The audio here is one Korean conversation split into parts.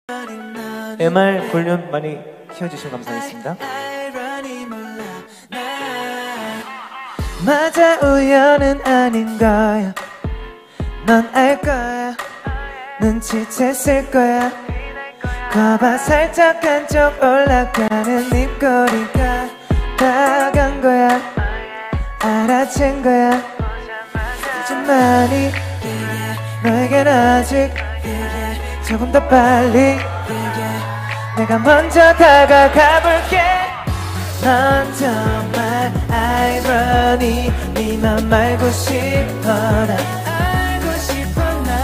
MR 볼륨 많이 키워주시면 감사하겠습니다. 맞아, 우연은 아닌 거야. 넌 알 거야. 눈치챘을 거야. 거봐, 살짝 한쪽 올라가는 입꼬리가 다간 거야. 알아챈 거야. 좀 많이 너에겐 아직 조금 더 빨리 내가 먼저 다가가 볼게. 넌 정말 irony. 네 맘 알고 싶어. 난 알고 싶어.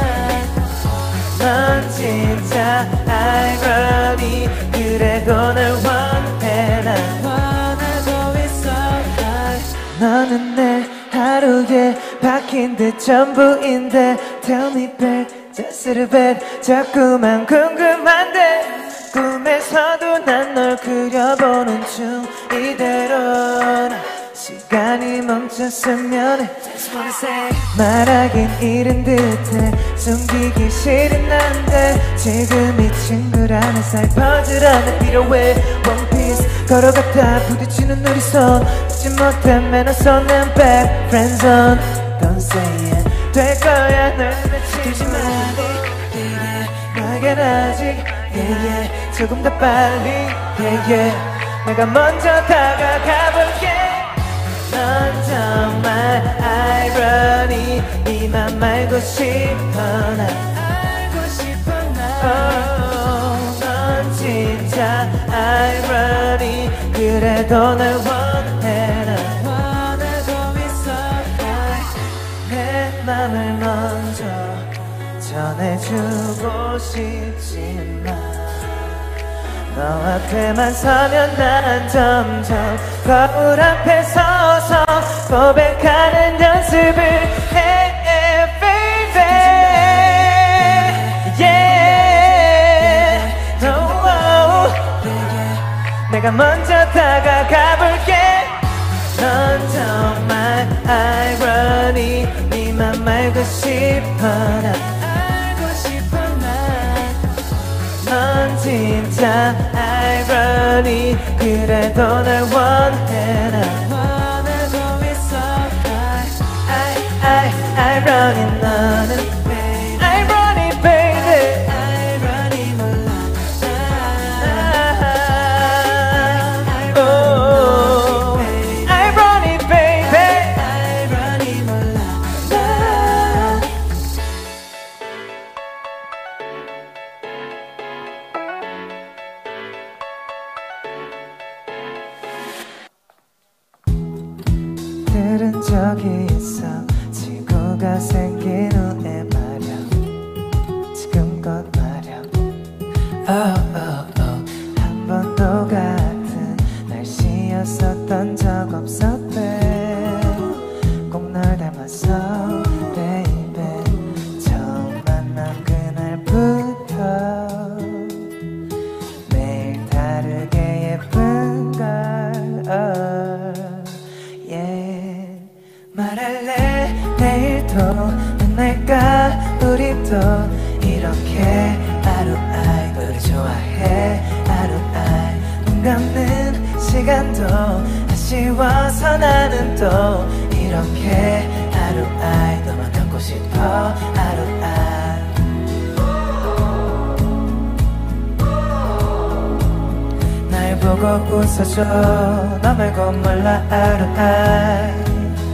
넌 진짜 irony. 그래도 널 원해. 난 원하고 있어. 너는 내 하루에 박힌 듯 전부인데 Tell me back, just a little bit. 자꾸만 궁금한데 꿈에서도 난 널 그려보는 중. 이대로 시간이 멈췄으면 해. 말하긴 이른 듯해. 숨기기 싫은 난데 지금 이 친구라는 사이 퍼즐하는 필요해. One Piece 걸어갔다 부딪히는 우리 손. 잊지 못해 매너 손은 back friend zone. Don't say it. 될 거야. 널 내치지 말고 너에겐 아직 yeah, yeah. 조금 더 빨리 yeah, yeah. 내가 먼저 다가가 볼게. 넌 정말 irony. 네 맘 알고 싶어. 난 알고 싶어. 넌 진짜 irony. 그래도 널 원해. 난 원하고 있어. 내 맘을 먼저 전해주고 싶지만 너 앞에만 서면 난 점점 거울 앞에 서서 고백하는 연습을 해 baby. Yeah. No. 내가 먼저 다가가 볼게. 넌 정말 irony. 네 맘 알고 싶어. 난 알고 싶어. 넌 진짜 irony. 그래도 널 원해. 난 원하고 있어. irony. 너는 irony baby. irony 몰라. Oh, irony baby. irony 몰라. 들은 적이 있어. 지구가 생긴 후에 말야. 지금껏 말야. 한 번도 같은 날씨였었던 적 없었대. 꼭 널 닮았어 baby. 처음 만난 그날부터 매일 다르게 예쁜걸. Yeah. 말할래 내일도 만날까 우리도 이렇게 하루아이 우리 좋아해. 하루아이 눈 감는 시간도 아쉬워서 나는 또 이렇게 하루아이 너만 갖고 싶어. 하루아이 날 보고 웃어줘. 너 말고 몰라 하루아이.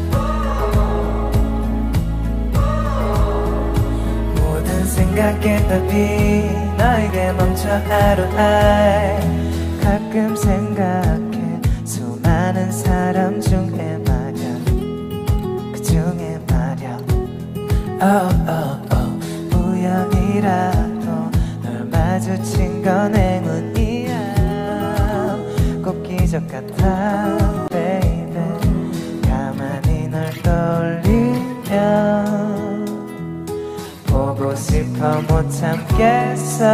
모든 생각의 답이 너에게 멈춰 하루아이. 가끔 생각해 수많은 사람 중에 말야. 그 중에 말야. 우연이라도 널 마주친 건 행운이야. 꼭 기적 같아 baby. 가만히 널 떠올리면 보고 싶어 못 참겠어.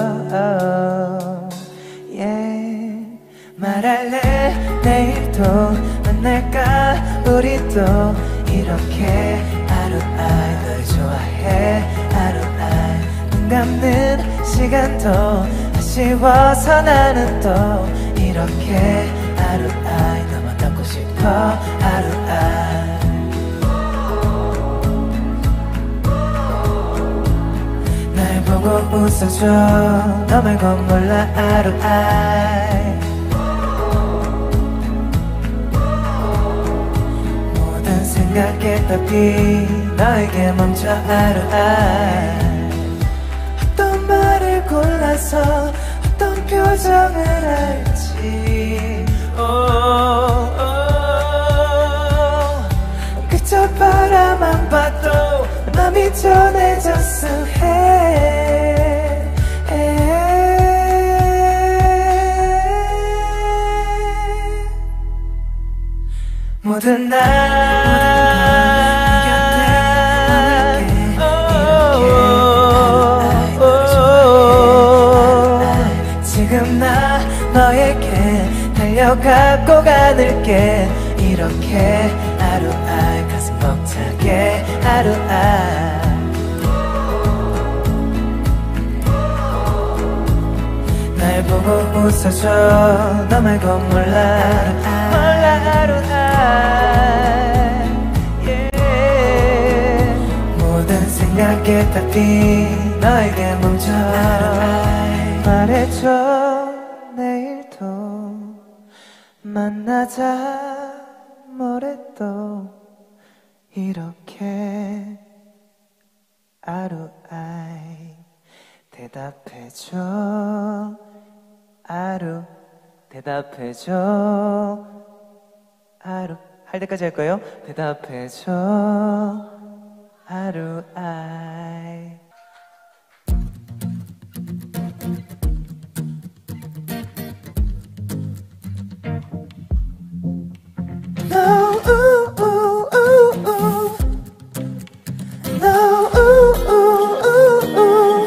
Yeah. 말할래 내일도 만날까 우리도 이렇게 하루아이 널 좋아해. 하루아이 눈 감는 시간 시간도 아쉬워서 나는 또 이렇게 하루아이 너만 닮고 싶어 하루아이 날 보고 웃어줘 너 말고 몰라 하루아이 모든 생각에 답이 너에게 멈춰 하루아이 어떤 말을 골라서 어떤 표정을 할지 그저 바라만 봐도 맘이 전해졌어 해 모든 날 지금 나 너에게 달려가고 가늘게 이렇게 하루아이 가슴 벅차게 하루아이 날 보고 웃어줘 너 말고 몰라 하루아이 yeah. 모든 생각에 답이 너에게 멈춰 말해줘 내일도 만나자 모레 또 이렇게 하루아이 대답해줘 하루 대답해줘 하루 할 때까지 할 거예요. 대답해줘 하루아이 No, ooh, ooh, ooh, ooh. No, ooh, ooh, ooh, ooh.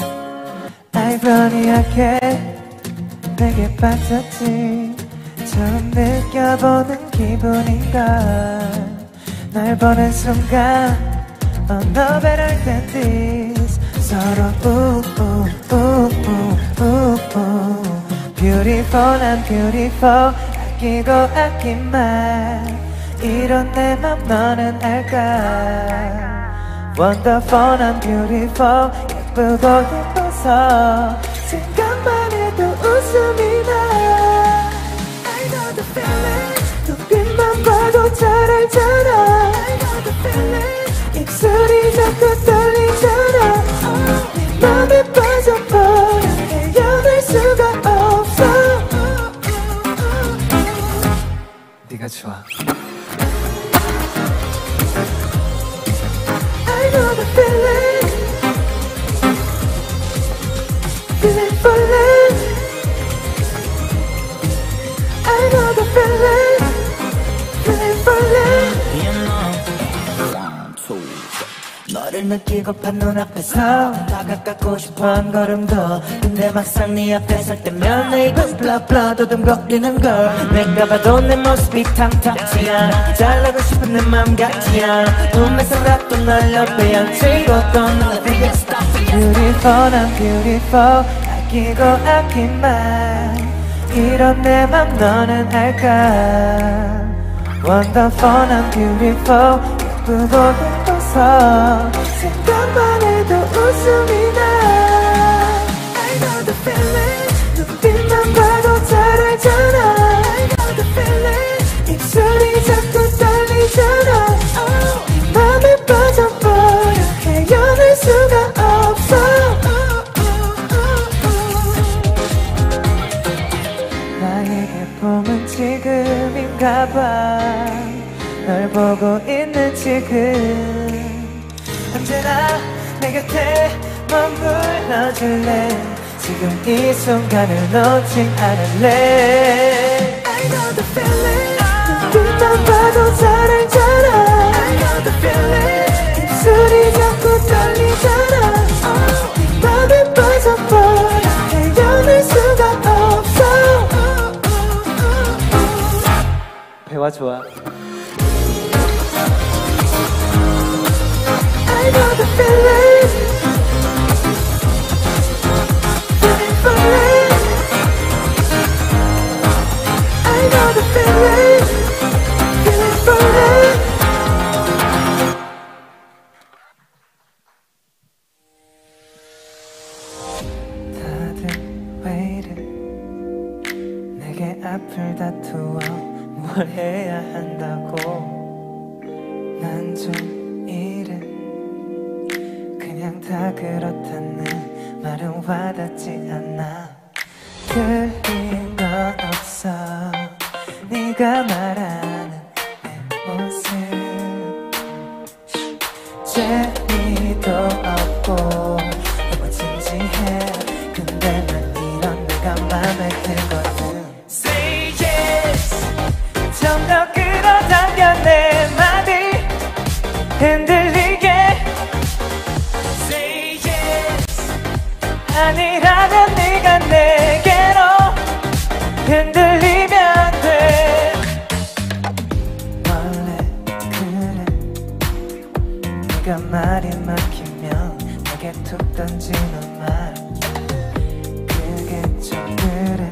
아이러니하게 내게 빠졌지 처음 느껴보는 기분인걸 날 보는 순간 Oh, no better than this 서로 Beautiful, I'm beautiful 아끼고 아낀 말 이런 내 맘 너는 알까 Wonderful, I'm beautiful 예쁘고 예뻐서 생각만 해도 웃음이 나 I know the feeling 눈빛만 봐도 잘 알잖아 I know the feeling 입술이 자꾸 떨리잖아 네 맘에 빠져버려 헤어날 수가 없어 네가 좋아 I know the feeling Feeling falling I know the feeling Feeling falling 너를 느끼고픈 눈앞에서 다가가고 싶어 한 걸음도 근데 막상 네 앞에 설 때면 내 입은 블라블라 더듬거리는 걸 내가 봐도 내 모습이 탐탁지 않아 잘나고 싶은 내 맘 같지 않아 꿈에서라도 널 옆에 앉히고 또 널 위해 stop Beautiful I'm beautiful 아끼고 아낀 말 이런 내 맘 너는 알까 Wonderful I'm beautiful 예쁘고 예뻐서 생각만 해도 웃음이 나 I know the feeling 눈빛만 봐도 잘 알잖아 I know the feeling 입술이 자꾸 떨리잖아 네 맘에 빠져버려 헤어날 수가 없어 나에게 봄은 지금인가 봐 널 보고 있는 지금 언제나 내 곁에 머물러줄래 지금 이 순간을 놓지 않을래 I know the feeling 눈빛만 봐도 잘 알잖아 I know the feeling 입술이 자꾸 떨리잖아 네 맘에 빠져버려 헤어날 수가 없어 배와 좋아 I know the feeling 앞을 다투어 뭘 해야 한다고. 난 좀 이래. 그냥 다 그렇다는 말은 와닿지 않아. 틀린 건 없어. 네가 말하는 내 모습 재미도 없고 너무 진지해. 근데 난 이런 내가 맘에 들거든. Say yes. 좀 더 끌어당겨 내 마디 흔들리게. Say yes. 아니라면 네가 내게로 흔들리면 돼. 원래 그래. 네가 말이 막히면 내게 툭 던지는 말. 그게 좀 그래.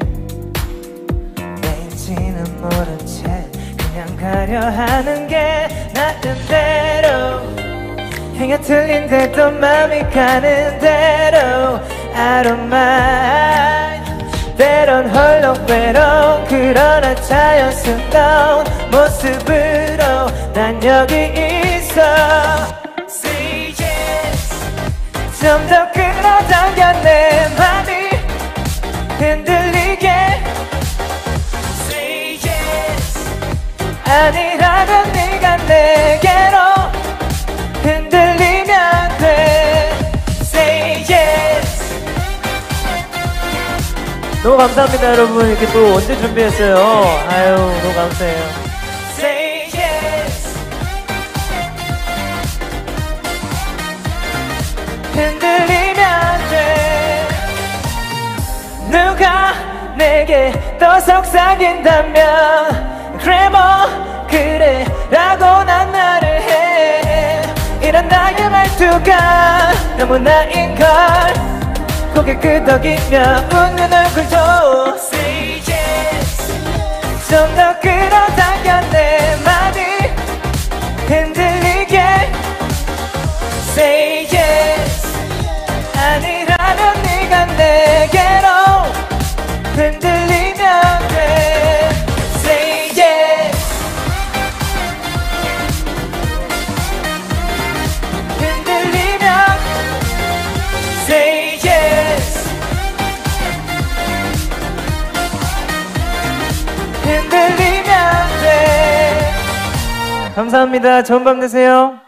왜인지는 모른 채 그냥 가려 하는 게 나름대로. 행여 틀린데도 맘이 가는 대로 I don't mind. 때론 홀로 외로운 그러나 자연스러운 모습으로 난 여기 있어. Say yes. 좀 더 끌어당겨 내 맘이 흔들리게. Say yes. 아니라면 네가 내게로 흔들리면 돼. Say yes. 너무 감사합니다 여러분. 이렇게 또 언제 준비했어요. 아유 너무 감사해요. Say yes. 흔들리면 돼. 누가 내게 더 속삭인다면 그래 뭐 그래 라고 난 말을 해. 이런 나의 말투가 너무 나인걸. 고개 끄덕이며 웃는 얼굴도 Say yes. 좀 더 끌어당겨 내 마디 흔들리게. Say yes. 아니라면 네가 내게로 흔들리면 돼. Say yes. 흔들리면 Say yes. 흔들리면 돼. 감사합니다. 좋은 밤 되세요.